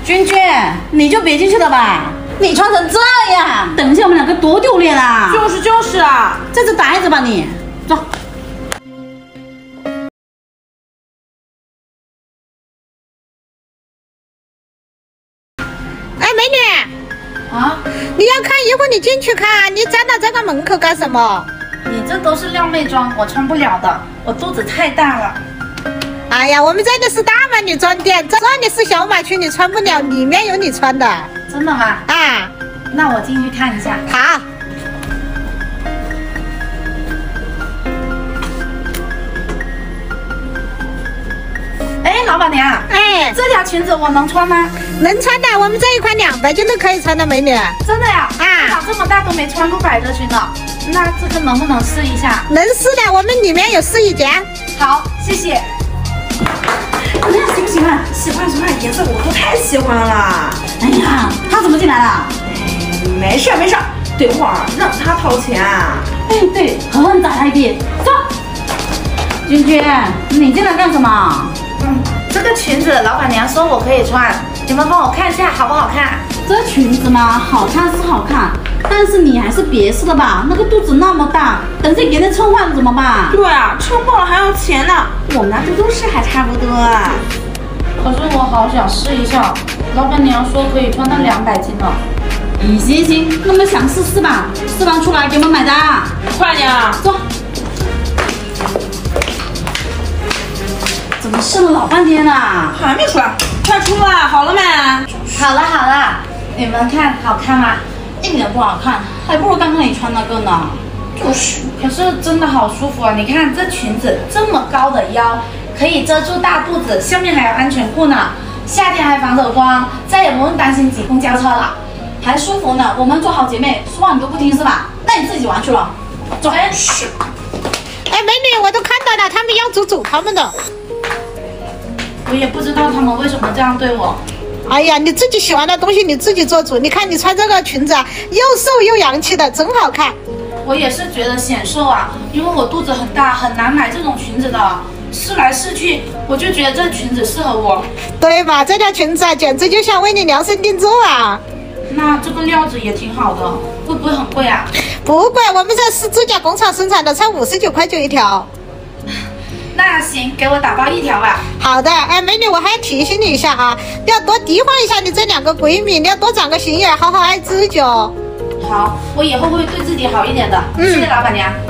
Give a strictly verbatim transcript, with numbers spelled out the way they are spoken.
君君，你就别进去了吧，你穿成这样，等一下我们两个多丢脸啊！ 就是就是啊， 在这待着吧你，走。 哎，美女啊， 你要看衣服，你进去看，你站到这个门口干什么？ 你这都是靓妹装，我穿不了的，我肚子太大了。 哎呀，我们这里是大码女装店，这里是小码裙，你穿不了，里面有你穿的。 真的吗？ 啊， 那我进去看一下。 好。 哎，老板娘， 哎， 这条裙子我能穿吗？ 能穿的，我们这一款两百斤都可以穿的，美女。 真的呀？ 啊， 我长这么大都没穿过百褶裙呢，那这个能不能试一下？ 能试的，我们里面有试衣间。 好，谢谢。 怎么样，喜不喜欢？喜欢喜欢，颜色我都太喜欢了。 哎呀，他怎么进来了？ 哎，没事没事，等会儿让他掏钱。 哎，对，狠狠打他一笔。走。君君，你进来干什么？嗯，这个裙子老板娘说我可以穿，你们帮我看一下好不好看？这裙子嘛，好看是好看，但是你还是别试了吧，那个肚子那么大，等下给人撑坏了怎么办？ 对啊，撑爆了还要钱呢，我们家这都是还差不多。 可是我好想试一下，老板娘说可以穿到两百斤了。行行行，那么想试试吧，试完出来给我们买单。 快点啊， 走。怎么试了老半天了？ 还没出来，快出来，好了没？ 好了好了，你们看好看吗？一点不好看，还不如刚刚你穿那个呢。就是，可是真的好舒服啊！你看这裙子这么高的腰，可以遮住大肚子，下面还有安全裤呢，夏天还防走光，再也不用担心挤公交车了，还舒服呢。我们做好姐妹，说话你都不听是吧？那你自己玩去了。走。哎，是。 哎，美女，我都看到了，他们要走走他们的。 我也不知道他们为什么这样对我。 哎呀，你自己喜欢的东西你自己做主。你看你穿这个裙子啊，又瘦又洋气的，真好看。 我也是觉得显瘦啊，因为我肚子很大，很难买这种裙子的。试来试去，我就觉得这裙子适合我。 对吧？这条裙子啊，简直就像为你量身定做啊。 那这个料子也挺好的，会不会很贵啊？ 不贵，我们这是自家工厂生产的，才五十九块九一条。 那行，给我打包一条吧。 好的，哎，美女，我还要提醒你一下啊，你要多提防一下你这两个闺蜜，你要多长个心眼，好好爱自己哦。 好，我以后会对自己好一点的。嗯、谢谢老板娘。